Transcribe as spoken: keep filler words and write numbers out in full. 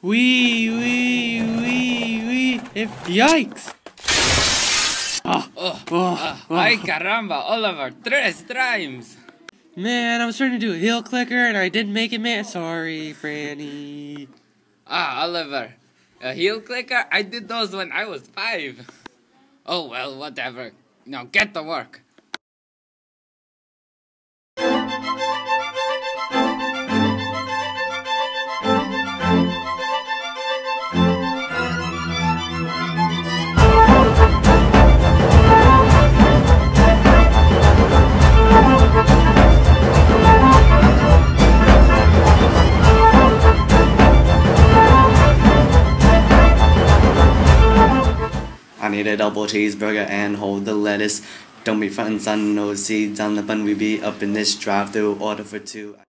Wee, wee, wee, wee. If, yikes! Oh, Oh, oh, oh, ay caramba, Oliver, tres times. Man, I was trying to do a heel clicker and I didn't make it, man. Sorry, Franny. Ah, Oliver, a heel clicker? I did those when I was five. Oh well, whatever. Now get to work. I need a double cheeseburger and hold the lettuce. Don't be frontin' son, no seeds on the bun. We be up in this drive-thru, order for two.